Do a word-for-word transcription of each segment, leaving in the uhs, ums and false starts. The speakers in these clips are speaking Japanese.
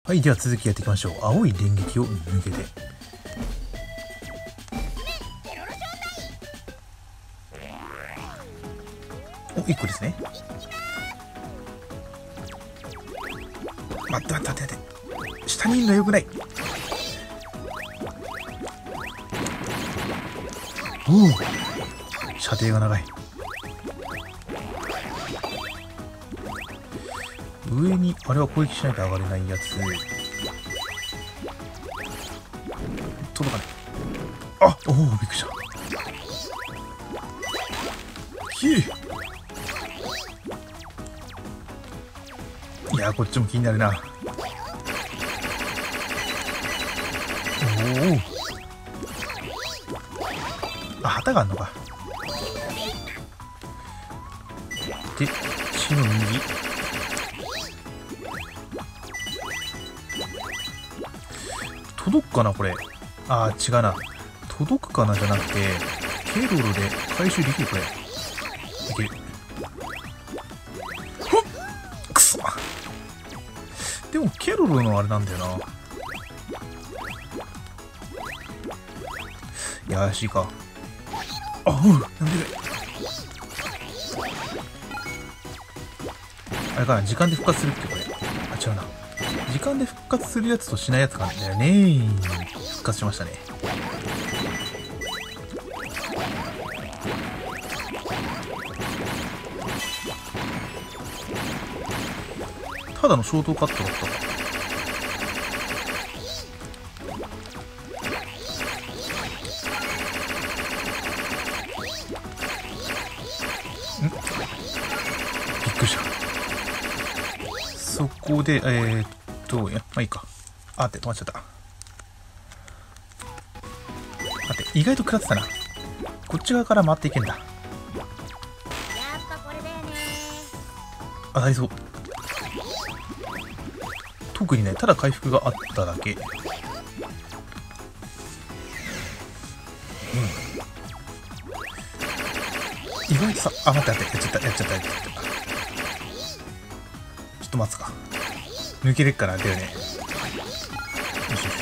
はい、では続きやっていきましょう。青い電撃を抜けて。お、いっこですね。待って待って待って待って。下にいるのよくない。おお、射程が長い。上にあれは攻撃しないと上がれないやつ。届かない。あ、おお、びっくりした。ひえ。いや、こっちも気になるな。おお。あ、旗があんのか。で、地の右。届くかなこれ。あー、違うな。届くかなじゃなくて、ケロロで回収できるこれ。いける。ほっくそ。でも、ケロロのあれなんだよな。いや、怪しいか。あ、うん、なんでかい。あれかな、時間で復活するってこれ。あ、違うな。時間で復活するやつとしないやつがあるんだよね。復活しましたね。ただのショートカットだったか。ん？びっくりした。そこで、えーっと、いや、まあいいか。あって止まっちゃった。待って、意外と食らってたな。こっち側から回っていけんだ。当たりそう。特にね、ただ回復があっただけ。うん。意外とさ、あ、待って待って、やっちゃった、やっちゃった、やっちゃった。ちょっと待つか。抜けれっからだよね。よしよし。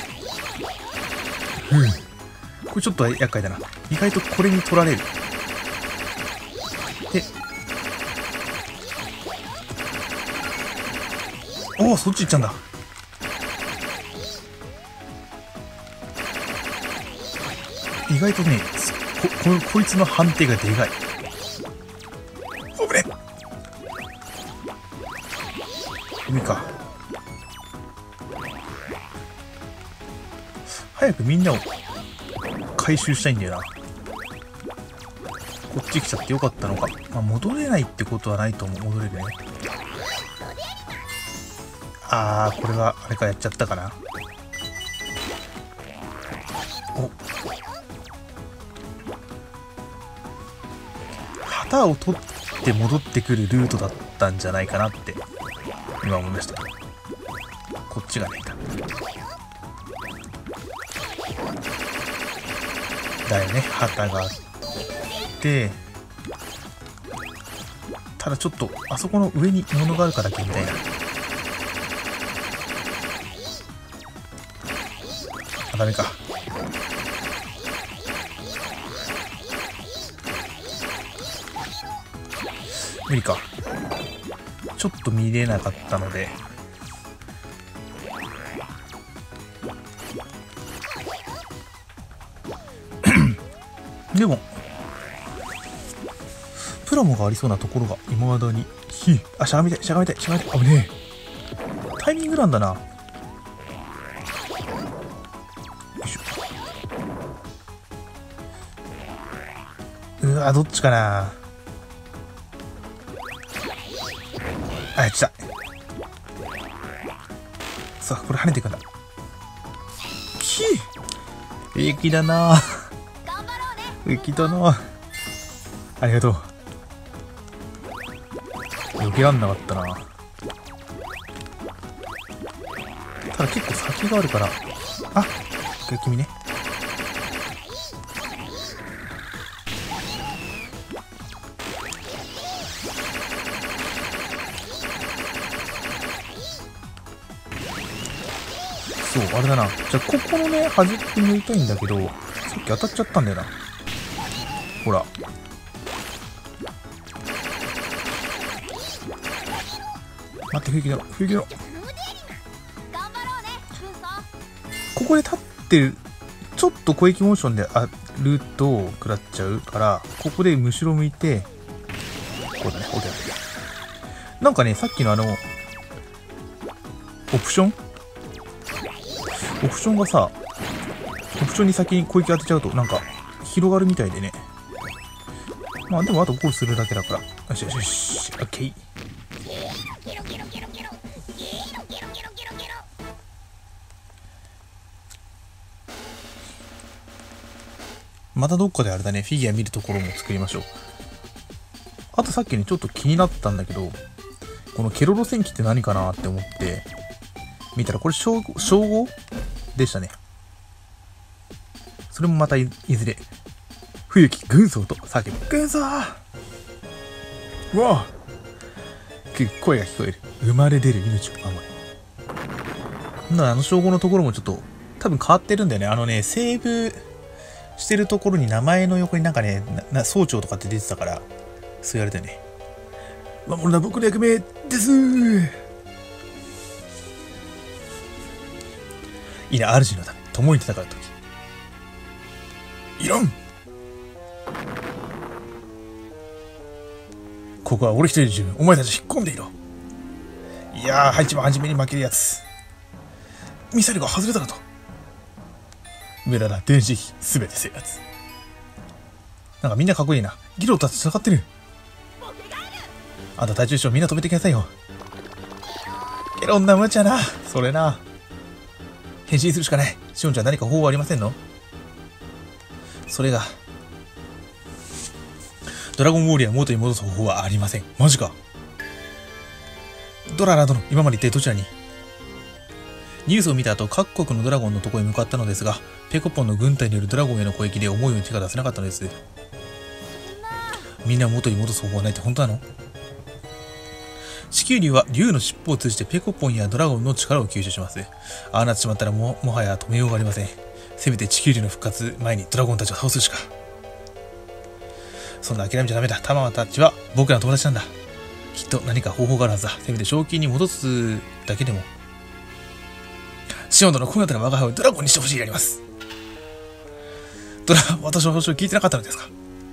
うん。これちょっと厄介だな。意外とこれに取られる。で、おお、そっち行っちゃうんだ。意外とね、こ、こ、こいつの判定がでかい。おぶれ。海か。早くみんなを回収したいんだよな。こっち来ちゃってよかったのか。まあ、戻れないってことはないと思う。戻れるね。あー、これはあれか、やっちゃったかな。お、旗を取って戻ってくるルートだったんじゃないかなって今思いました。こっちがねえかだよね。旗があって、ただちょっとあそこの上に物があるからけみたいな。あ、ダメか。無理か。ちょっと見れなかったので。でもプラモがありそうなところが未だに。ひあ、しゃがみたいしゃがみたいしゃがみたい。危ねえ。タイミングなんだな。よいしょ。うわ、どっちかな。あ、やっちゃった。さあ、これ跳ねていくんだ。き平気だな。平気だな。ありがとう。避けらんなかったな。ただ結構先があるから。あ、一回君ね。 そう、あれだな。じゃあ、ここのね、端っこ抜いたいんだけど、さっき当たっちゃったんだよな。ほら。待って、冬木だろ、冬木だろ。ここで立ってる、ちょっと攻撃モーションであると食らっちゃうから、ここでむしろ向いて、こうだね、OK。なんかね、さっきのあの、オプションオプションがさ、オプションに先に攻撃当てちゃうと、なんか、広がるみたいでね。まあ、でもあとゴールするだけだから。よしよしよし、オッケー。またどっかであれだね、フィギュア見るところも作りましょう。あとさっきね、ちょっと気になったんだけど、このケロロ戦記って何かなって思って、見たらこれ称号、称号でしたね。それもまた い, いずれ、冬木軍曹と叫ぶ。軍曹うわぁ声が聞こえる。生まれ出る命を守る。なあの称号のところもちょっと、多分変わってるんだよね。あのね、セーブしてるところに名前の横になんかね、なな総長とかって出てたから、そう言われてね。守るのは僕の役目ですー。いいな、主のため、共に戦うとき。いらん。ここは俺一人で十分、お前たち引っ込んでいろ。いやー、一番初めに負けるやつ。ミサイルが外れたのと。無駄な電子機、すべて制圧。なんかみんなかっこいいな。ギロと戦ってる。あんた隊長みんな止めてきなさいよ。ケロンな無茶な。それな。変身するしかない。シオンちゃん何か方法ありませんの？それが。ドラゴンウォーリアー元に戻す方法はありません。マジか。ドララ殿、今まで一体どちらに？ニュースを見た後、各国のドラゴンのところへ向かったのですが、ペコポンの軍隊によるドラゴンへの攻撃で思うように手が出せなかったのです。みんな元に戻す方法はないって本当なの？地球竜は竜の尻尾を通じてペコポンやドラゴンの力を吸収します。ああなってしまったらも、もはや止めようがありません。せめて地球竜の復活前にドラゴンたちを倒すしか。そんな諦めちゃダメだ。タマたちは僕らの友達なんだ。きっと何か方法があるはずだ。せめて正気に戻すだけでも。シオン殿のこうなったら我が輩をドラゴンにしてほしいであります。ドラ、私の話を聞いてなかったのですか？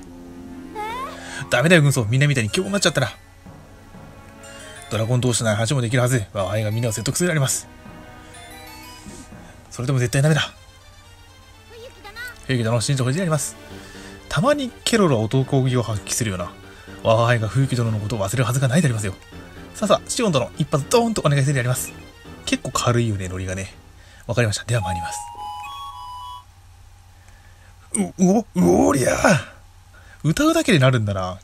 ダメだよ軍曹、みんなみたいに凶暴になっちゃったら。ドラゴン同士なら話もできるはず。我が輩がみんなを説得するであります。それでも絶対ダメだ。冬木殿の信じてほしいであります。たまにケロロは男気を発揮するような。我が輩が冬木殿のことを忘れるはずがないでありますよ。さあさあ、シオン殿、一発ドーンとお願いするであります。結構軽いよね、ノリがね。わかりました。では参ります。う、うお、うおりゃー。歌うだけでなるんだな。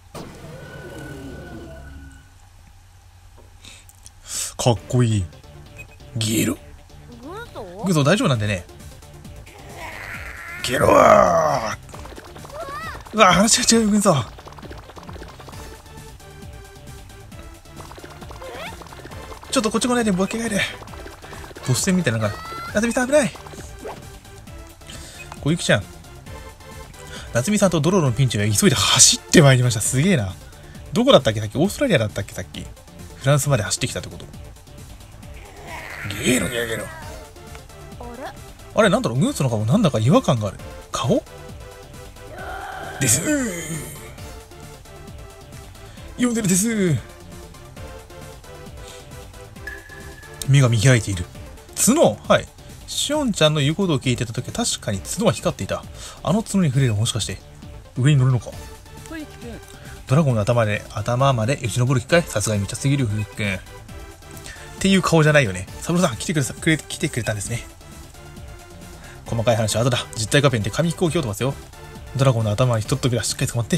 かっこいい。ゲロ。軍曹大丈夫なんでね。ゲロー。うわ、話が違う、軍曹。ちょっとこっち来ないで、ボケがいる。ボス戦みたいなのが。夏美さん危ない。小雪ちゃん。夏美さんとドロロのピンチが急いで走ってまいりました。すげえな。どこだったっけさっき？オーストラリアだったっけさっき？フランスまで走ってきたってこと？ゲーロゲーゲーロ。あれあれなんだろう、グースの顔なんだか違和感がある。顔ですー。読んでるですー。目が見開いている。角、はい。シオンちゃんの言うことを聞いてたときは確かに角は光っていた。あの角に触れるもしかして上に乗るのか。ドラゴンの頭で頭までよじ登る機会、さすがにめっちゃすぎる冬木くんっていう顔じゃないよね。サブロさん来てくれくれ来てくれたんですね。細かい話は後だ。実体画面で紙飛行機を飛ばすよ。ドラゴンの頭にひとっ飛びはしっかり捕まって。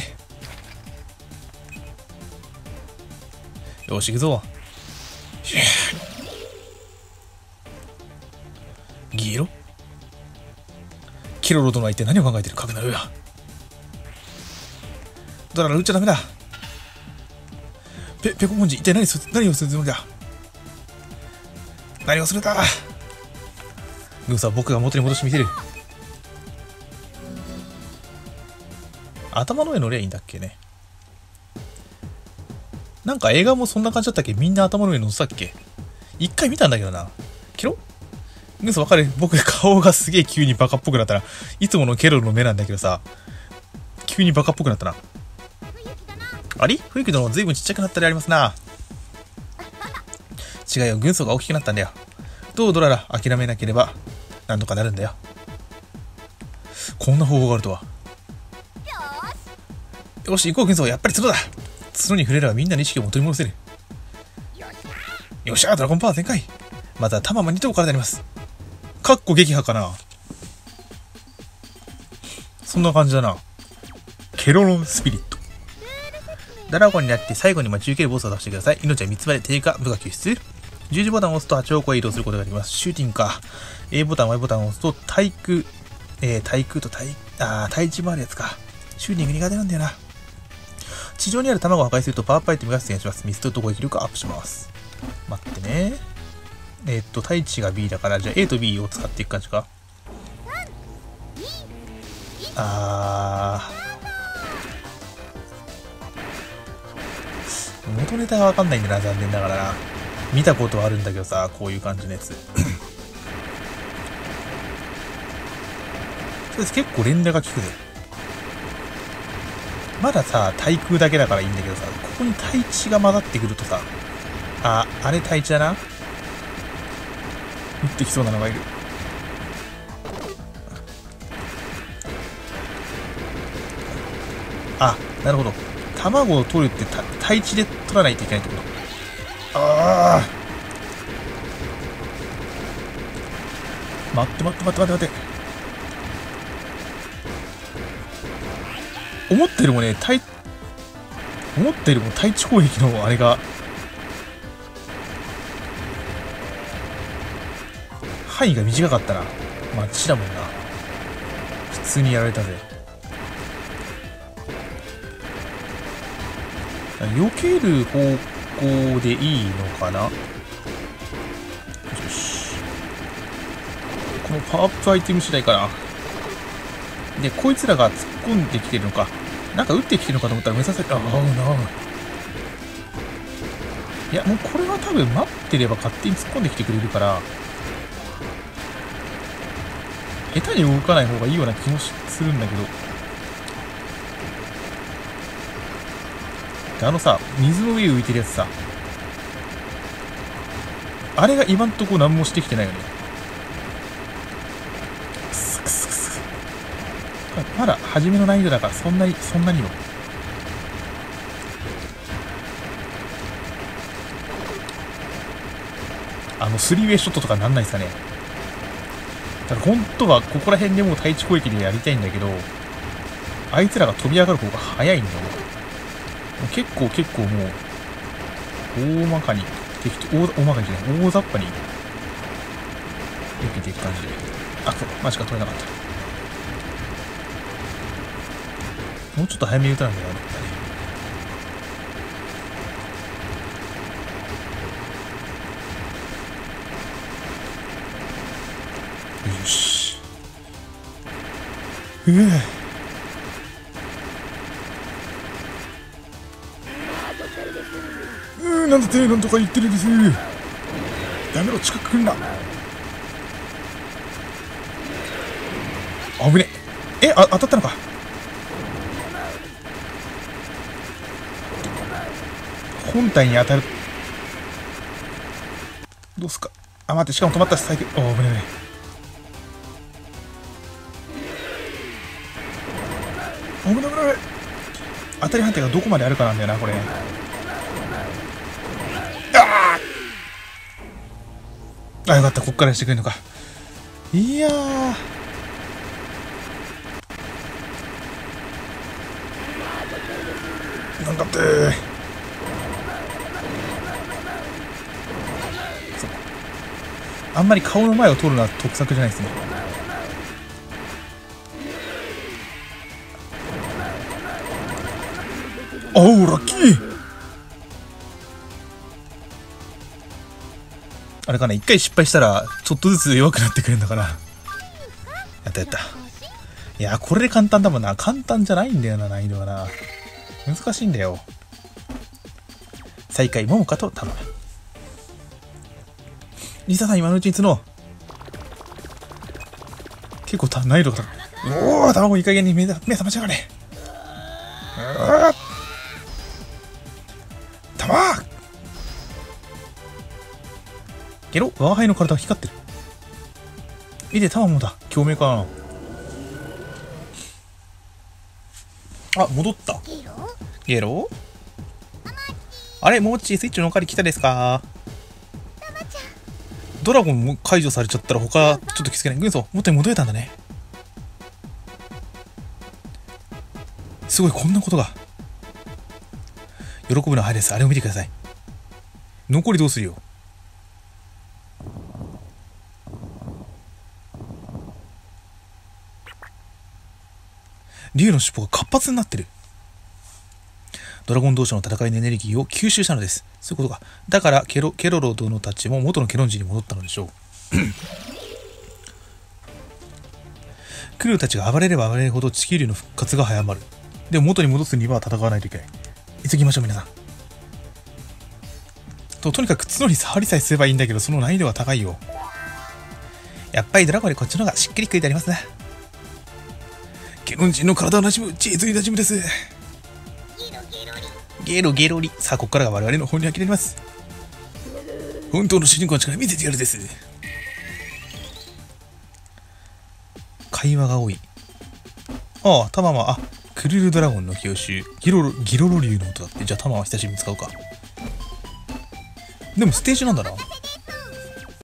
よし行くぞ。ギロキロロ殿は一体何を考えている？かくなるや。ドララ撃っちゃダメだ。ペペコポンジ一体何す何をするつもりだ。何をするんだ。 軍曹は僕が元に戻してみせる。頭の上乗りゃいいんだっけね。なんか映画もそんな感じだったっけ。みんな頭の上乗せたっけ。一回見たんだけどな。ケロ軍曹わかる。僕顔がすげえ急にバカっぽくなったら、いつものケロの目なんだけどさ、急にバカっぽくなったな。あり冬木殿ずいぶんちっちゃくなったりありますな。違うよ、軍曹が大きくなったんだよ。どうドララ、諦めなければなんとかなるんだよ。こんな方法があるとは。よし行こう軍曹、やっぱり角だ。角に触れればみんなの意識を元に戻せる。よっしゃドラゴンパワー全開。また玉もに頭からなります。かっこ撃破かな。そんな感じだな。ケロロンスピリット。ドラゴンになって最後に待ち受けるボスを出してください。命はみつまで低下、部が救出。十字ボタンを押すとはち方向へ移動することができます。シューティングか。A ボタン、Y ボタンを押すと対空、えー、対空と対、あー、対地もあるやつか。シューティング苦手なんだよな。地上にある卵を破壊するとパワーアップアイテムが出現します。ミストと攻撃力がアップします。待ってね。えー、っと、対地が B だから、じゃあ A と B を使っていく感じか。あー。元ネタがわかんないんだな、残念ながらな。見たことはあるんだけどさ、こういう感じのやつ。それ結構連打が効くぜ。まださ、対空だけだからいいんだけどさ、ここに対地が混ざってくるとさ、あ、あれ対地だな。撃ってきそうなのがいる。あ、なるほど。卵を取るって対地で取らないといけないってこと。ああ。待って待って待って待って待って。思ったよりもね、対、思ったよりも対地攻撃のあれが、範囲が短かったな。まあ、ちだもんな。普通にやられたぜ。避ける方向でいいのかな。よし。このパワーアップアイテム次第かな。で、こいつらが突っ込んできてるのか。なんか撃ってきてるのかと思ったら目指せる。ああ、なあ。いや、もうこれは多分待ってれば勝手に突っ込んできてくれるから、下手に動かない方がいいような気もするんだけど。あのさ、水の上浮いてるやつさ。あれが今んとこ何もしてきてないよね。くすくすくす。まだ初めの難易度だからそんなに、そんなにも。あの、スリーウェイショットとかなんないっすかね。だから本当はここら辺でもう対地攻撃でやりたいんだけど、あいつらが飛び上がる方が早いんだよね。結構結構もう、大まかに、適当、大、大まかにじゃない、大雑把に、避けていく感じで。あ、そう、マジか取れなかった。もうちょっと早めに打たなきゃなかったね。よし。うぅ。うー、なんだってなんとか言ってるんです。やめろ、近く来んな。危ねえ。え、あ、当たったのか。本体に当たる。どうすか。あ、待って、しかも止まったし、最強。あ、危ねえ。危ない危ない。当たり判定がどこまであるかなんだよな、これ。ああ、よかった、こっからしてくれるのか。いやー。なんだってー。そう。あんまり顔の前を通るのは得策じゃないですね。おう、ラッキー。あれ、 れかな、一回失敗したらちょっとずつ弱くなってくるんだから。やったやった。いやこれで簡単だもんな。簡単じゃないんだよな、難易度がな。難しいんだよ。再開桃香と頼む。リサさん今のうちに角。結構難易度が高い。おお、卵いい加減に目目覚ましやがれ。たまーゲロ、我が輩の体が光ってる。見て、タマもだ。共鳴かな。あ、戻った。ゲロあれ、もっち、スイッチのお借り来たですか？ドラゴンも解除されちゃったら他、ちょっと気づけない。軍曹、元に戻れたんだね。すごい、こんなことが。喜ぶのは早いです。あれを見てください。残りどうするよ。竜の尻尾が活発になってる。ドラゴン同士の戦いのエネルギーを吸収したのです。そういうことか。だからケロ、ケロロ殿たちも元のケロンジに戻ったのでしょう。クルーたちが暴れれば暴れるほど地球竜の復活が早まる。でも元に戻すには戦わないといけない。急ぎましょう皆さん。と、とにかく角に触りさえすればいいんだけど、その難易度が高いよ。やっぱりドラゴンよりこっちの方がしっくりくいてありますね。ケロン人の体をなじむ、チーズになじむです。ゲロゲロリ。さあ、ここからが我々の本にあきられます。本当の主人公の力見せてやるです。会話が多い。ああ、タマは、あ、クルルドラゴンの教習、ギロロ、ギロロ竜の音だって。じゃあタマは久しぶりに使うか。でもステージなんだな。